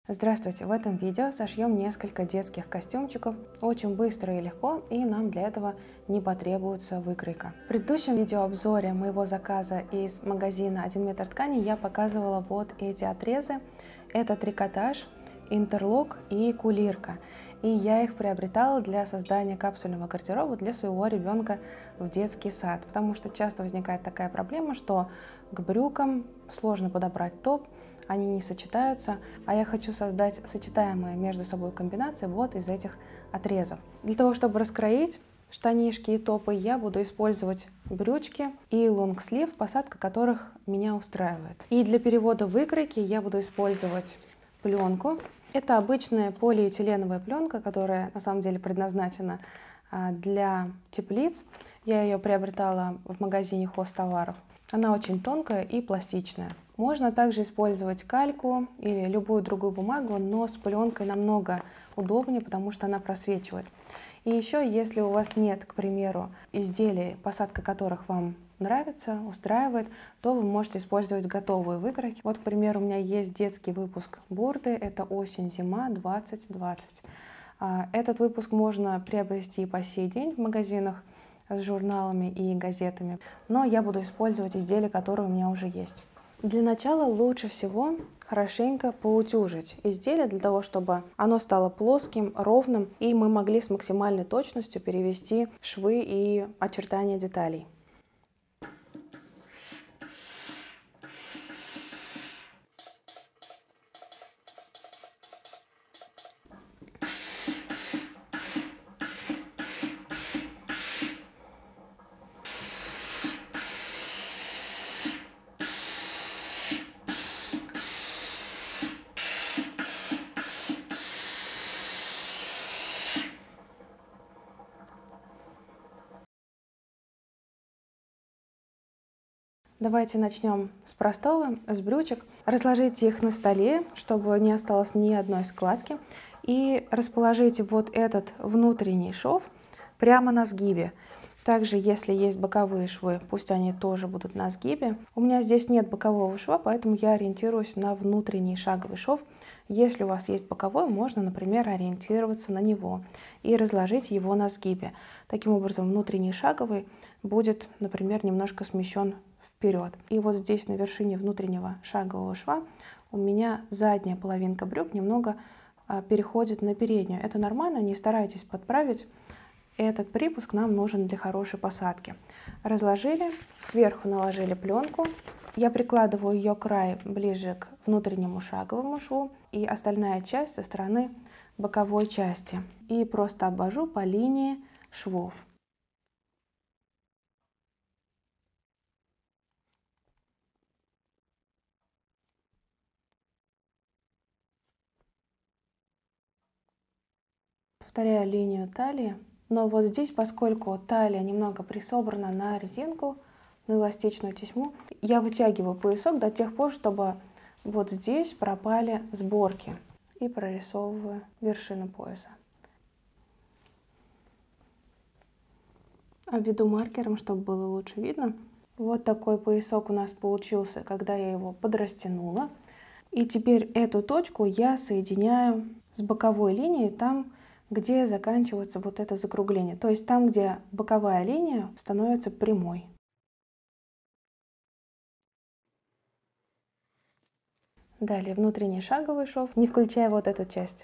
Здравствуйте! В этом видео сошьем несколько детских костюмчиков очень быстро и легко, и нам для этого не потребуется выкройка. В предыдущем видеообзоре моего заказа из магазина 1 метр ткани я показывала вот эти отрезы. Это трикотаж, интерлок и кулирка. И я их приобретала для создания капсульного гардероба для своего ребенка в детский сад, потому что часто возникает такая проблема, что к брюкам сложно подобрать топ, они не сочетаются, а я хочу создать сочетаемые между собой комбинации вот из этих отрезов. Для того, чтобы раскроить штанишки и топы, я буду использовать брючки и лонгслив, посадка которых меня устраивает. И для перевода выкройки я буду использовать пленку. Это обычная полиэтиленовая пленка, которая на самом деле предназначена для теплиц. Я ее приобретала в магазине хозтоваров. Она очень тонкая и пластичная. Можно также использовать кальку или любую другую бумагу, но с пленкой намного удобнее, потому что она просвечивает. И еще, если у вас нет, к примеру, изделий, посадка которых вам нравится, устраивает, то вы можете использовать готовые выкройки. Вот, к примеру, у меня есть детский выпуск бурды, это осень-зима 2020. Этот выпуск можно приобрести по сей день в магазинах с журналами и газетами, но я буду использовать изделия, которые у меня уже есть. Для начала лучше всего хорошенько поутюжить изделие, для того, чтобы оно стало плоским, ровным, и мы могли с максимальной точностью перевести швы и очертания деталей. Давайте начнем с простого, с брючек. Разложите их на столе, чтобы не осталось ни одной складки. И расположите вот этот внутренний шов прямо на сгибе. Также, если есть боковые швы, пусть они тоже будут на сгибе. У меня здесь нет бокового шва, поэтому я ориентируюсь на внутренний шаговый шов. Если у вас есть боковой, можно, например, ориентироваться на него и разложить его на сгибе. Таким образом, внутренний шаговый будет, например, немножко смещен вперед. И вот здесь на вершине внутреннего шагового шва у меня задняя половинка брюк немного переходит на переднюю. Это нормально, не старайтесь подправить. Этот припуск нам нужен для хорошей посадки. Разложили, сверху наложили пленку. Я прикладываю ее край ближе к внутреннему шаговому шву и остальная часть со стороны боковой части. И просто обвожу по линии швов. Повторяю линию талии, но вот здесь, поскольку талия немного присобрана на резинку, на эластичную тесьму, я вытягиваю поясок до тех пор, чтобы вот здесь пропали сборки, и прорисовываю вершину пояса. Обведу маркером, чтобы было лучше видно. Вот такой поясок у нас получился, когда я его подрастянула. И теперь эту точку я соединяю с боковой линией там, где заканчивается вот это закругление, то есть там, где боковая линия становится прямой. Далее внутренний шаговый шов, не включая вот эту часть.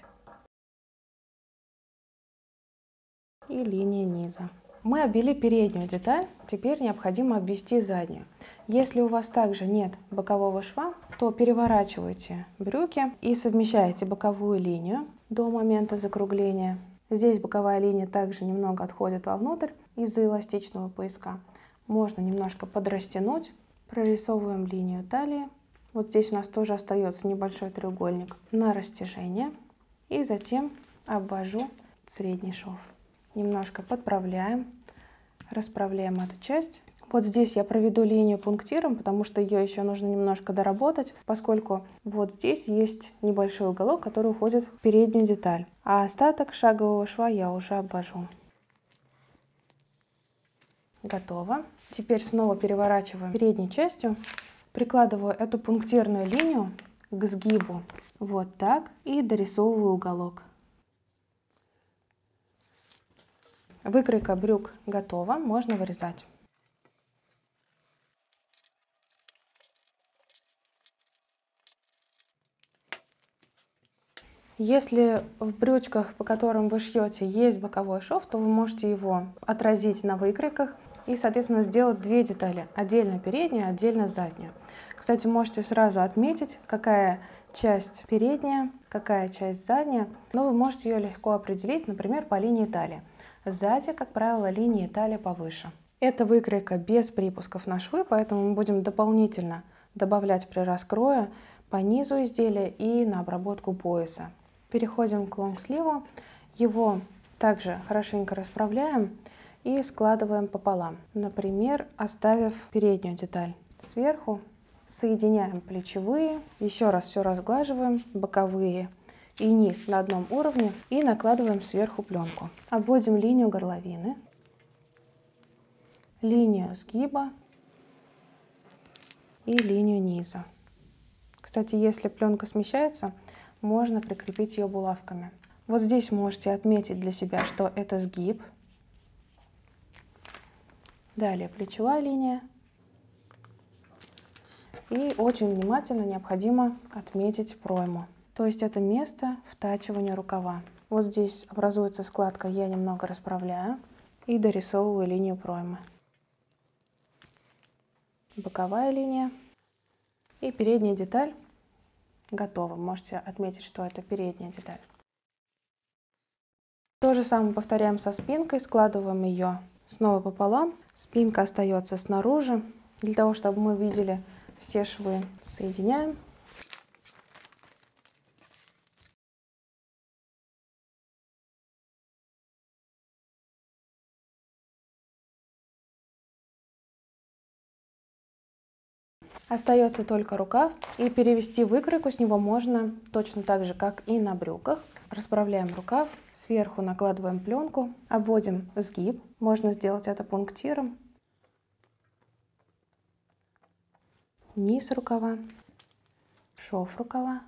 И линия низа. Мы обвели переднюю деталь, теперь необходимо обвести заднюю. Если у вас также нет бокового шва, то переворачивайте брюки и совмещаете боковую линию до момента закругления. Здесь боковая линия также немного отходит вовнутрь из-за эластичного пояска. Можно немножко подрастянуть. Прорисовываем линию талии. Вот здесь у нас тоже остается небольшой треугольник на растяжение. И затем обвожу средний шов. Немножко подправляем, расправляем эту часть. Вот здесь я проведу линию пунктиром, потому что ее еще нужно немножко доработать, поскольку вот здесь есть небольшой уголок, который уходит в переднюю деталь, а остаток шагового шва я уже обвожу. Готово. Теперь снова переворачиваем передней частью, прикладываю эту пунктирную линию к к сгибу. Вот так. И дорисовываю уголок. Выкройка брюк готова, можно вырезать. Если в брючках, по которым вы шьете, есть боковой шов, то вы можете его отразить на выкройках и, соответственно, сделать две детали. Отдельно переднюю, отдельно заднюю. Кстати, можете сразу отметить, какая часть передняя, какая часть задняя. Но вы можете ее легко определить, например, по линии талии. Сзади, как правило, линии талии повыше. Это выкройка без припусков на швы, поэтому мы будем дополнительно добавлять при раскрое по низу изделия и на обработку пояса. Переходим к лонгсливу. Его также хорошенько расправляем и складываем пополам. Например, оставив переднюю деталь сверху, соединяем плечевые, еще раз все разглаживаем, боковые и низ на одном уровне и накладываем сверху пленку. Обводим линию горловины, линию сгиба и линию низа. Кстати, если пленка смещается, можно прикрепить ее булавками. Вот здесь можете отметить для себя, что это сгиб. Далее плечевая линия. И очень внимательно необходимо отметить пройму. То есть это место втачивания рукава. Вот здесь образуется складка, я немного расправляю и дорисовываю линию проймы. Боковая линия и передняя деталь готова. Можете отметить, что это передняя деталь. То же самое повторяем со спинкой, складываем ее снова пополам. Спинка остается снаружи. Для того, чтобы мы видели все швы, соединяем. Остается только рукав, и перевести выкройку с него можно точно так же, как и на брюках. Расправляем рукав, сверху накладываем пленку, обводим сгиб, можно сделать это пунктиром, низ рукава, шов рукава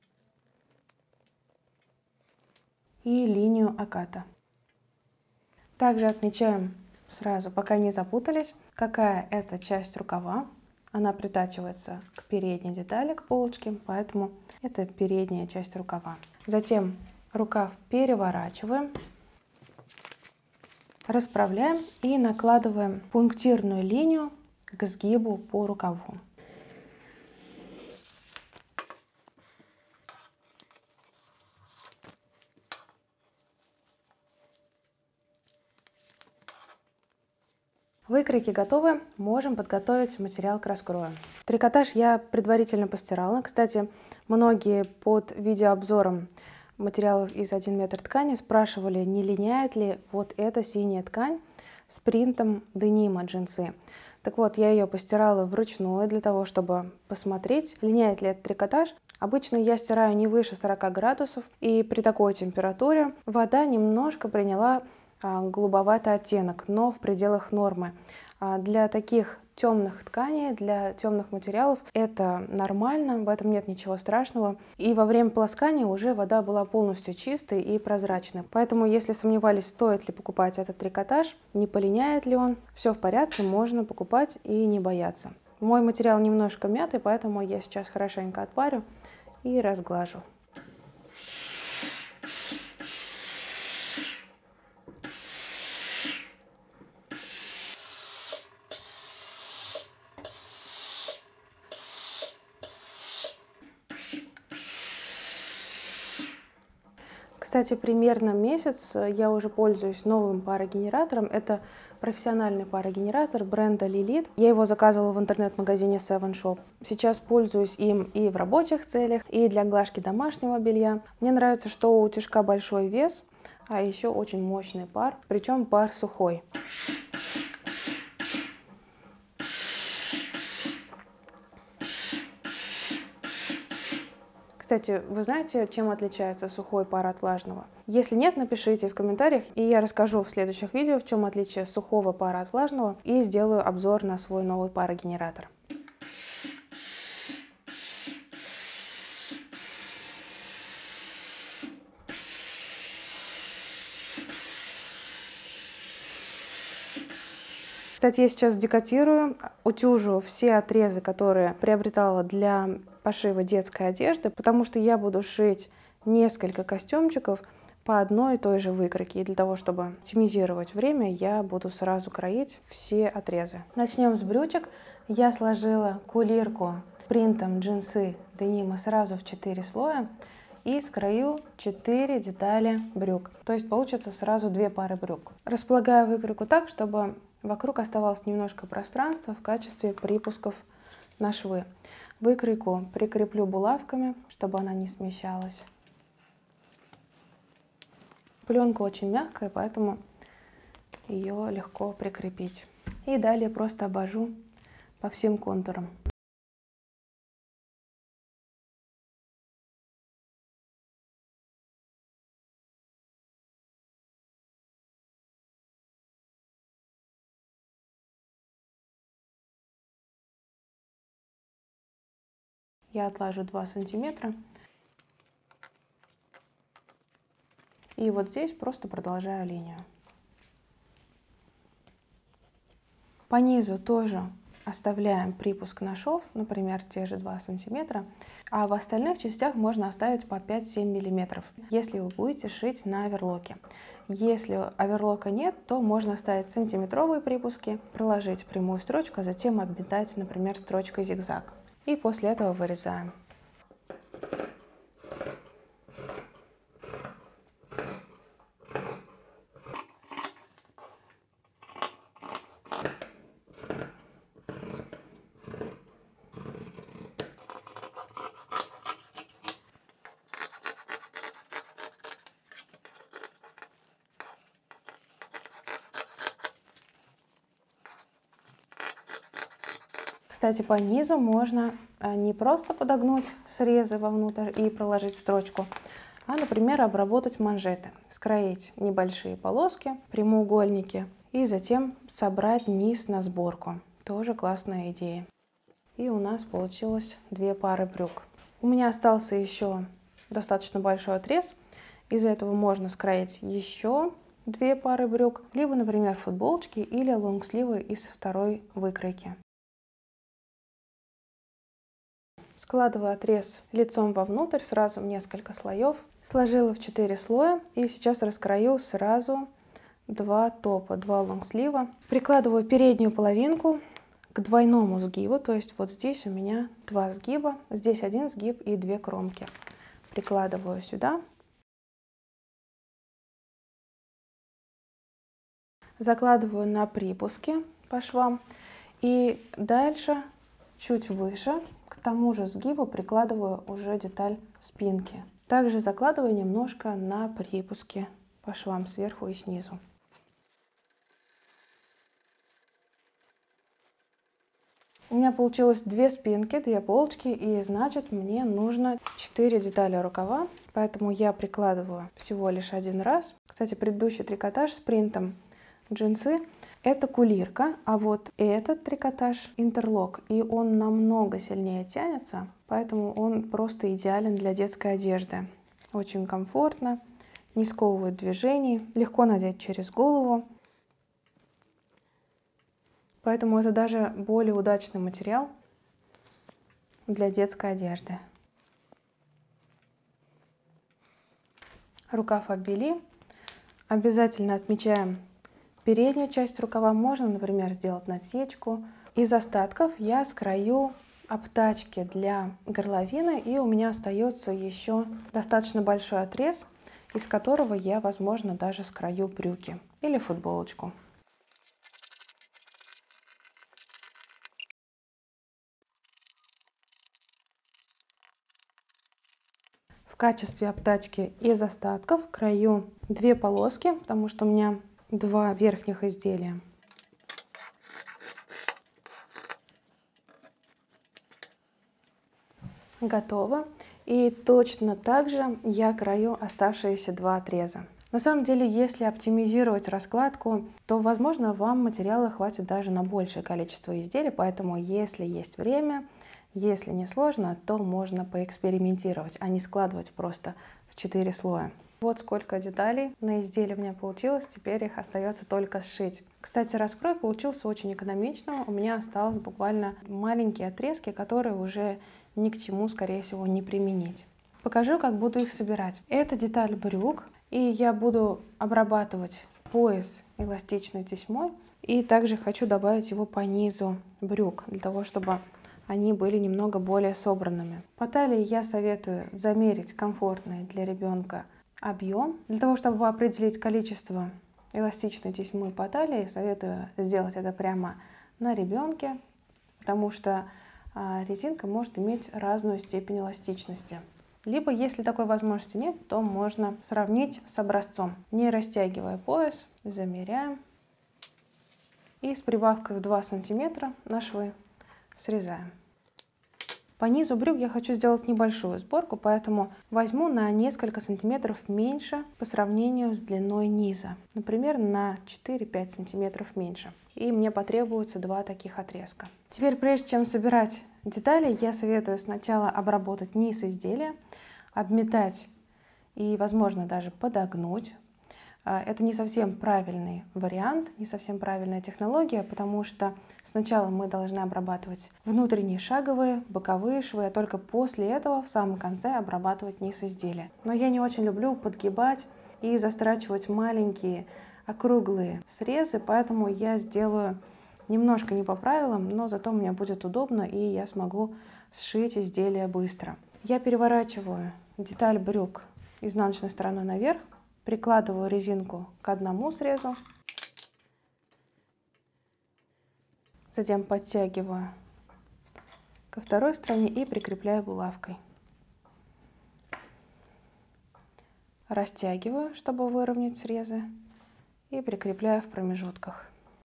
и линию оката. Также отмечаем сразу, пока не запутались, какая это часть рукава. Она притачивается к передней детали, к полочке, поэтому это передняя часть рукава. Затем рукав переворачиваем, расправляем и накладываем пунктирную линию к сгибу по рукаву. Выкройки готовы, можем подготовить материал к раскрою. Трикотаж я предварительно постирала. Кстати, многие под видеообзором материалов из 1 метр ткани спрашивали, не линяет ли вот эта синяя ткань с принтом денима джинсы. Так вот, я ее постирала вручную для того, чтобы посмотреть, линяет ли этот трикотаж. Обычно я стираю не выше 40 градусов, и при такой температуре вода немножко приняла голубоватый оттенок, но в пределах нормы. Для таких темных тканей, для темных материалов это нормально, в этом нет ничего страшного. И во время полоскания уже вода была полностью чистой и прозрачной. Поэтому, если сомневались, стоит ли покупать этот трикотаж, не полиняет ли он, все в порядке, можно покупать и не бояться. Мой материал немножко мятый, поэтому я сейчас хорошенько отпарю и разглажу. Кстати, примерно месяц я уже пользуюсь новым парогенератором. Это профессиональный парогенератор бренда Lilith. Я его заказывала в интернет-магазине Seven Shop. Сейчас пользуюсь им и в рабочих целях, и для глажки домашнего белья. Мне нравится, что у утюжка большой вес, а еще очень мощный пар, причем пар сухой. Кстати, вы знаете, чем отличается сухой пар от влажного? Если нет, напишите в комментариях, и я расскажу в следующих видео, в чем отличие сухого пара от влажного, и сделаю обзор на свой новый парогенератор. Кстати, я сейчас декотирую, утюжу все отрезы, которые приобретала для пошива детской одежды, потому что я буду шить несколько костюмчиков по одной и той же выкройке. И для того, чтобы оптимизировать время, я буду сразу кроить все отрезы. Начнем с брючек. Я сложила кулирку принтом джинсы денима сразу в 4 слоя и скрою 4 детали брюк. То есть получится сразу 2 пары брюк. Располагаю выкройку так, чтобы вокруг оставалось немножко пространства в качестве припусков на швы. Выкройку прикреплю булавками, чтобы она не смещалась. Пленка очень мягкая, поэтому ее легко прикрепить. И далее просто обожу по всем контурам. Я отлажу 2 сантиметра. И вот здесь просто продолжаю линию. По низу тоже оставляем припуск на шов, например, те же 2 сантиметра. А в остальных частях можно оставить по 5-7 миллиметров, если вы будете шить на оверлоке. Если оверлока нет, то можно оставить сантиметровые припуски, проложить прямую строчку, а затем обметать, например, строчкой зигзаг. И после этого вырезаем. Кстати, по низу можно не просто подогнуть срезы вовнутрь и проложить строчку, а, например, обработать манжеты, скроить небольшие полоски, прямоугольники и затем собрать низ на сборку. Тоже классная идея. И у нас получилось 2 пары брюк. У меня остался еще достаточно большой отрез. Из этого можно скроить еще 2 пары брюк, либо, например, футболочки или лонгсливы из второй выкройки. Складываю отрез лицом вовнутрь, сразу в несколько слоев. Сложила в 4 слоя и сейчас раскрою сразу 2 топа, 2 лонгслива. Прикладываю переднюю половинку к двойному сгибу, то есть вот здесь у меня 2 сгиба, здесь 1 сгиб и 2 кромки. Прикладываю сюда. Закладываю на припуски по швам и дальше чуть выше к тому же сгибу прикладываю уже деталь спинки. Также закладываю немножко на припуски по швам сверху и снизу. У меня получилось 2 спинки, 2 полочки, и значит мне нужно 4 детали рукава, поэтому я прикладываю всего лишь 1 раз. Кстати, предыдущий трикотаж с принтом джинсы — это кулирка, а вот этот трикотаж — интерлок, и он намного сильнее тянется, поэтому он просто идеален для детской одежды. Очень комфортно, не сковывает движений, легко надеть через голову. Поэтому это даже более удачный материал для детской одежды. Рукав обвели. Обязательно отмечаем переднюю часть рукава. Можно, например, сделать насечку. Из остатков я скрою обтачки для горловины, и у меня остается еще достаточно большой отрез, из которого я, возможно, даже скрою брюки или футболочку. В качестве обтачки из остатков крою 2 полоски, потому что у меня 2 верхних изделия. Готово. И точно так же я крою оставшиеся 2 отреза. На самом деле, если оптимизировать раскладку, то, возможно, вам материала хватит даже на большее количество изделий, поэтому, если есть время, если не сложно, то можно поэкспериментировать, а не складывать просто в 4 слоя. Вот сколько деталей на изделии у меня получилось, теперь их остается только сшить. Кстати, раскрой получился очень экономичным, у меня осталось буквально маленькие отрезки, которые уже ни к чему, скорее всего, не применить. Покажу, как буду их собирать. Это деталь брюк, и я буду обрабатывать пояс эластичной тесьмой, и также хочу добавить его по низу брюк, для того, чтобы они были немного более собранными. По талии я советую замерить комфортный для ребенка объем. Для того, чтобы определить количество эластичной тесьмы по талии, советую сделать это прямо на ребенке, потому что резинка может иметь разную степень эластичности. Либо, если такой возможности нет, то можно сравнить с образцом. Не растягивая пояс, замеряем и с прибавкой в 2 см на швы срезаем. По низу брюк я хочу сделать небольшую сборку, поэтому возьму на несколько сантиметров меньше по сравнению с длиной низа. Например, на 4-5 сантиметров меньше. И мне потребуется 2 таких отрезка. Теперь, прежде чем собирать детали, я советую сначала обработать низ изделия, обметать и, возможно, даже подогнуть. Это не совсем правильный вариант, не совсем правильная технология, потому что сначала мы должны обрабатывать внутренние шаговые, боковые швы, а только после этого в самом конце обрабатывать низ изделия. Но я не очень люблю подгибать и застрачивать маленькие округлые срезы, поэтому я сделаю немножко не по правилам, но зато мне будет удобно и я смогу сшить изделие быстро. Я переворачиваю деталь брюк изнаночной стороной наверх, прикладываю резинку к одному срезу, затем подтягиваю ко второй стороне и прикрепляю булавкой. Растягиваю, чтобы выровнять срезы, и прикрепляю в промежутках.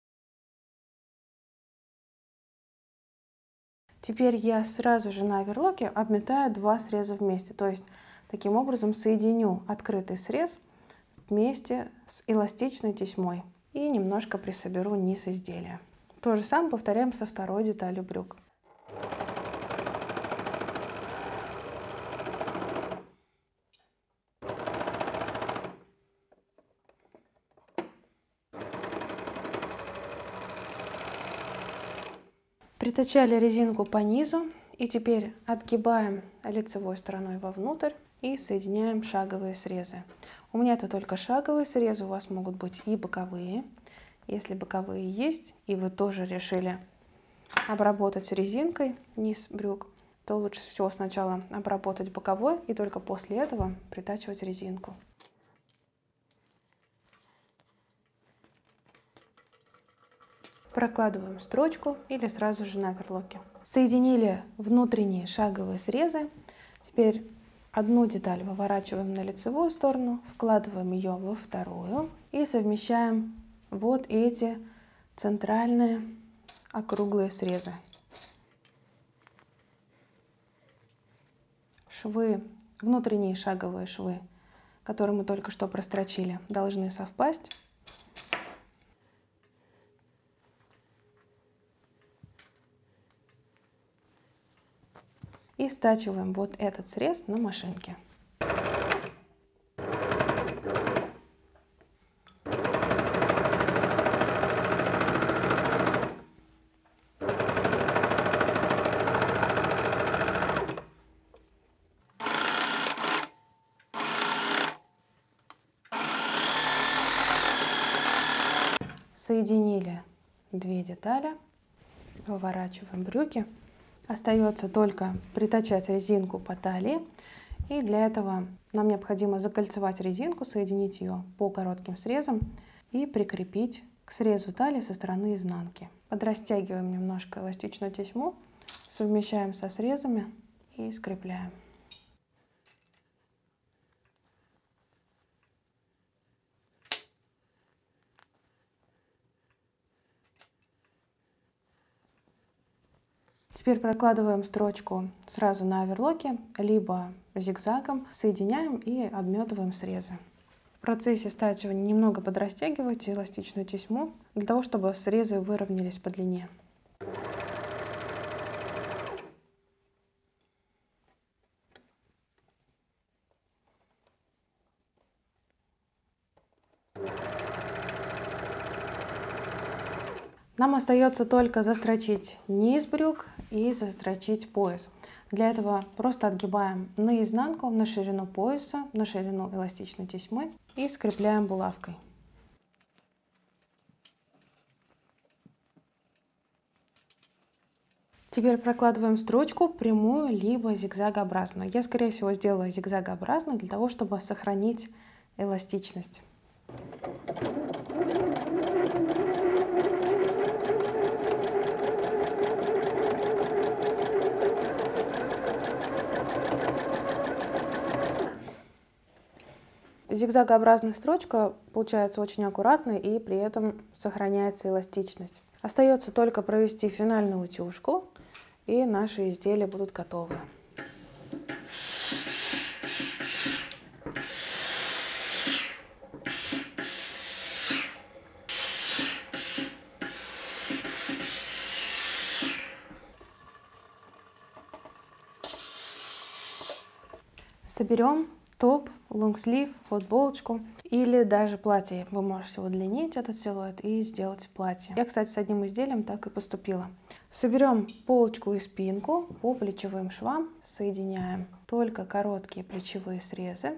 Теперь я сразу же на оверлоке обметаю 2 среза вместе, то есть таким образом соединю открытый срез вместе с эластичной тесьмой и немножко присоберу низ изделия. То же самое повторяем со второй деталью брюк. Притачали резинку по низу и теперь отгибаем лицевой стороной вовнутрь и соединяем шаговые срезы. У меня это только шаговые срезы, у вас могут быть и боковые. Если боковые есть, и вы тоже решили обработать резинкой низ брюк, то лучше всего сначала обработать боковой и только после этого притачивать резинку. Прокладываем строчку или сразу же на оверлоке. Соединили внутренние шаговые срезы. Теперь одну деталь выворачиваем на лицевую сторону, вкладываем ее во вторую и совмещаем вот эти центральные округлые срезы. Швы, внутренние шаговые швы, которые мы только что прострочили, должны совпасть. И стачиваем вот этот срез на машинке. Соединили 2 детали, выворачиваем брюки. Остается только притачать резинку по талии. И для этого нам необходимо закольцевать резинку, соединить ее по коротким срезам и прикрепить к срезу талии со стороны изнанки. Подрастягиваем немножко эластичную тесьму, совмещаем со срезами и скрепляем. Теперь прокладываем строчку сразу на оверлоке, либо зигзагом, соединяем и обметываем срезы. В процессе стачивания немного подрастягивайте эластичную тесьму, для того, чтобы срезы выровнялись по длине. Нам остается только застрочить низ брюк и застрочить пояс. Для этого просто отгибаем наизнанку, на ширину пояса, на ширину эластичной тесьмы и скрепляем булавкой. Теперь прокладываем строчку прямую либо зигзагообразную. Я, скорее всего, сделаю зигзагообразную для того, чтобы сохранить эластичность. Зигзагообразная строчка получается очень аккуратной и при этом сохраняется эластичность. Остается только провести финальную утюжку, и наши изделия будут готовы. Соберем топ, лонгслив, футболочку или даже платье. Вы можете удлинить этот силуэт и сделать платье. Я, кстати, с одним изделием так и поступила. Соберем полочку и спинку по плечевым швам, соединяем только короткие плечевые срезы.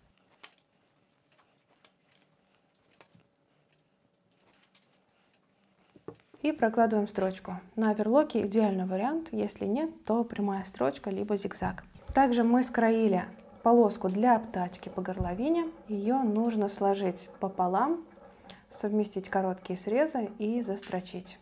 И прокладываем строчку. На оверлоке идеальный вариант, если нет, то прямая строчка либо зигзаг. Также мы скроили полоску для обтачки по горловине. Ее нужно сложить пополам, совместить короткие срезы и застрочить.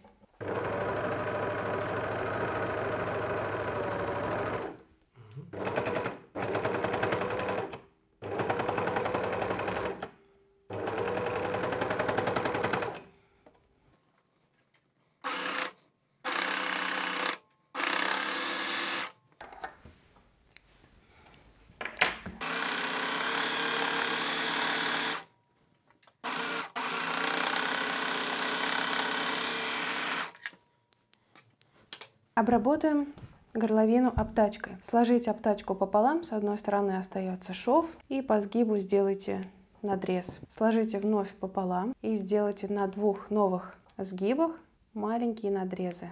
Обработаем горловину обтачкой. Сложите обтачку пополам, с одной стороны остается шов, и по сгибу сделайте надрез. Сложите вновь пополам и сделайте на двух новых сгибах маленькие надрезы.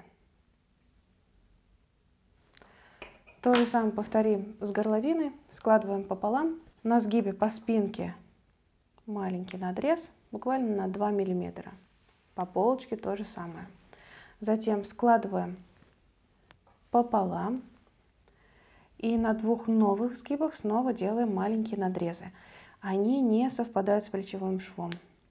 То же самое повторим с горловиной. Складываем пополам. На сгибе по спинке маленький надрез, буквально на 2 мм. По полочке то же самое. Затем складываем пополам и на двух новых сгибах снова делаем маленькие надрезы. Они не совпадают с плечевым швом.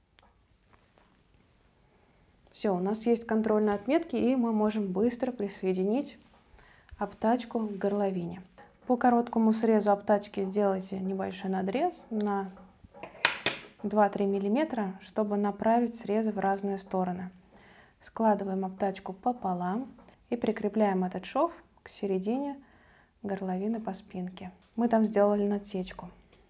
Все, у нас есть контрольные отметки, и мы можем быстро присоединить обтачку к горловине. По короткому срезу обтачки сделайте небольшой надрез на 2-3 мм, чтобы направить срезы в разные стороны. Складываем обтачку пополам и прикрепляем этот шов к середине горловины по спинке. Мы там сделали надсечку.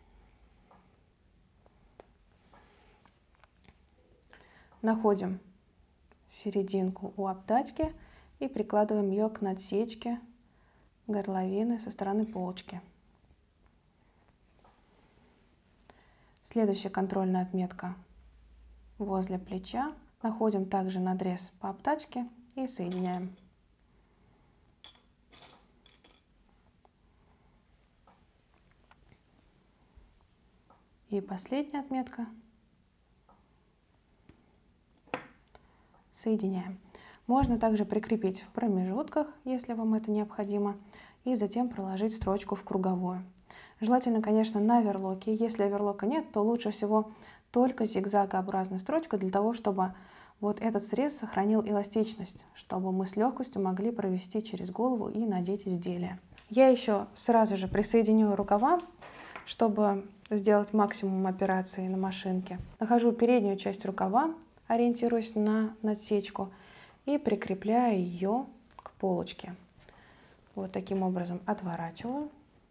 Находим серединку у обтачки и прикладываем ее к надсечке горловины со стороны полочки. Следующая контрольная отметка возле плеча. Находим также надрез по обтачке и соединяем. И последняя отметка. Соединяем. Можно также прикрепить в промежутках, если вам это необходимо, и затем проложить строчку в круговую. Желательно, конечно, на оверлоке. Если оверлока нет, то лучше всего только зигзагообразная строчка для того, чтобы вот этот срез сохранил эластичность, чтобы мы с легкостью могли провести через голову и надеть изделие. Я еще сразу же присоединю рукава, чтобы сделать максимум операций на машинке. Нахожу переднюю часть рукава, ориентируюсь на надсечку и прикрепляю ее к полочке. Вот таким образом отворачиваю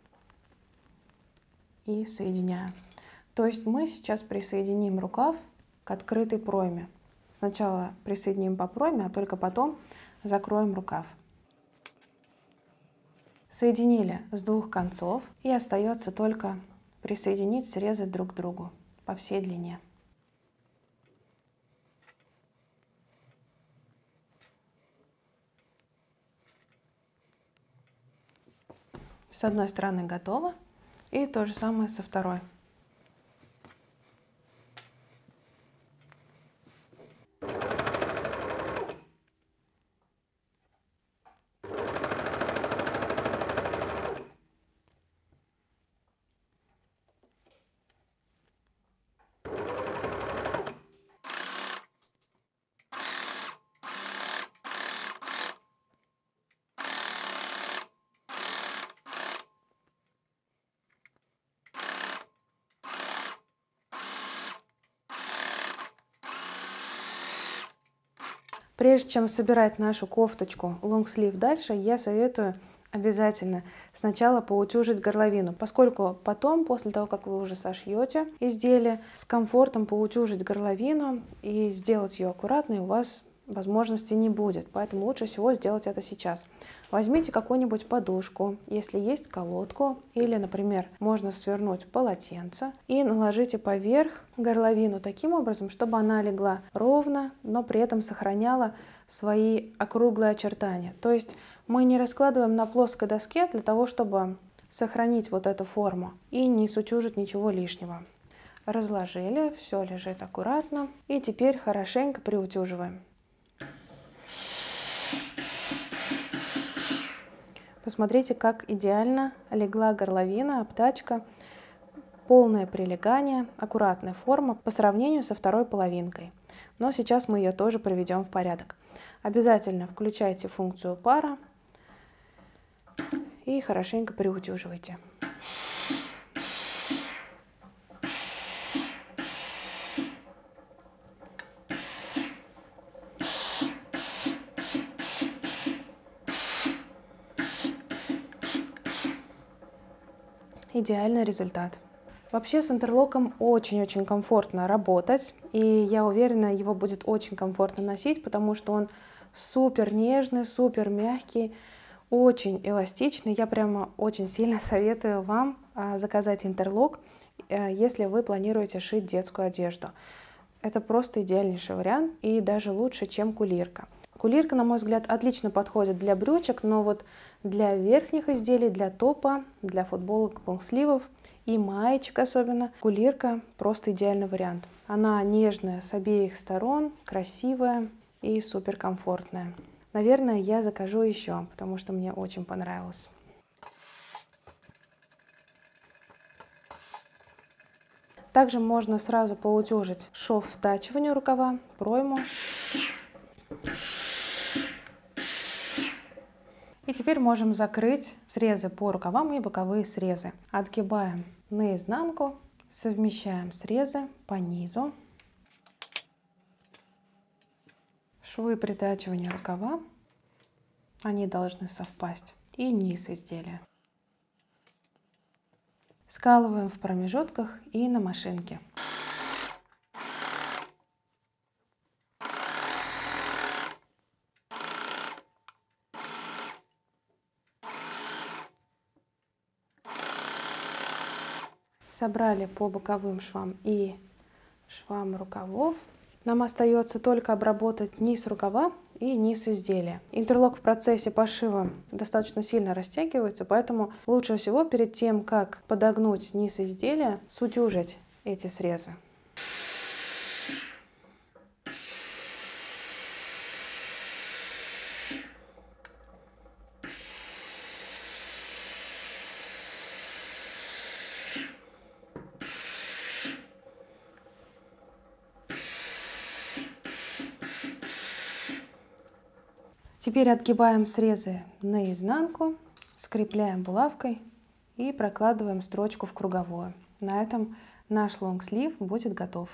и соединяю. То есть мы сейчас присоединим рукав к открытой пройме. Сначала присоединим по пройме, а только потом закроем рукав. Соединили с двух концов, и остается только присоединить срезы друг к другу по всей длине. С одной стороны готово, и то же самое со второй. Прежде чем собирать нашу кофточку лонгслив дальше, я советую обязательно сначала поутюжить горловину, поскольку потом, после того, как вы уже сошьете изделие, с комфортом поутюжить горловину и сделать ее аккуратной у вас возможности не будет, поэтому лучше всего сделать это сейчас. Возьмите какую-нибудь подушку, если есть колодку, или, например, можно свернуть полотенце и наложите поверх горловину таким образом, чтобы она легла ровно, но при этом сохраняла свои округлые очертания. То есть мы не раскладываем на плоской доске для того, чтобы сохранить вот эту форму и не сутюжить ничего лишнего. Разложили, все лежит аккуратно, и теперь хорошенько приутюживаем. Посмотрите, как идеально легла горловина, обтачка, полное прилегание, аккуратная форма по сравнению со второй половинкой. Но сейчас мы ее тоже приведем в порядок. Обязательно включайте функцию пара и хорошенько приутюживайте. Идеальный результат. Вообще с интерлоком очень-очень комфортно работать, и я уверена, его будет очень комфортно носить, потому что он супер нежный, супер мягкий, очень эластичный. Я прямо очень сильно советую вам заказать интерлок, если вы планируете шить детскую одежду. Это просто идеальнейший вариант и даже лучше, чем кулирка. Кулирка, на мой взгляд, отлично подходит для брючек, но вот для верхних изделий, для топа, для футболок, лонгсливов и маечек особенно, кулирка просто идеальный вариант. Она нежная с обеих сторон, красивая и супер комфортная. Наверное, я закажу еще, потому что мне очень понравилось. Также можно сразу поутюжить шов втачивания рукава, пройму. И теперь можем закрыть срезы по рукавам и боковые срезы. Отгибаем наизнанку, совмещаем срезы по низу. Швы притачивания рукава, они должны совпасть. И низ изделия. Скалываем в промежутках и на машинке. Собрали по боковым швам и швам рукавов. Нам остается только обработать низ рукава и низ изделия. Интерлок в процессе пошива достаточно сильно растягивается, поэтому лучше всего перед тем, как подогнуть низ изделия, сутюжить эти срезы. Теперь отгибаем срезы наизнанку, скрепляем булавкой и прокладываем строчку в круговую. На этом наш лонгслив будет готов.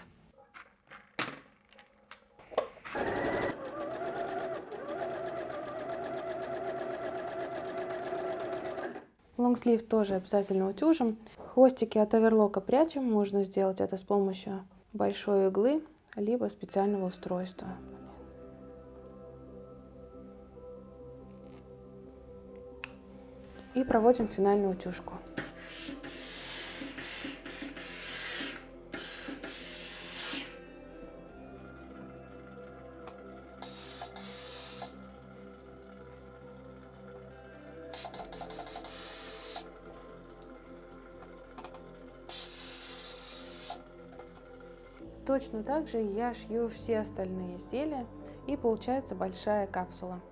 Лонгслив тоже обязательно утюжим. Хвостики от оверлока прячем. Можно сделать это с помощью большой иглы, либо специального устройства. И проводим финальную утюжку. точно так же я шью все остальные изделия, и получается большая капсула.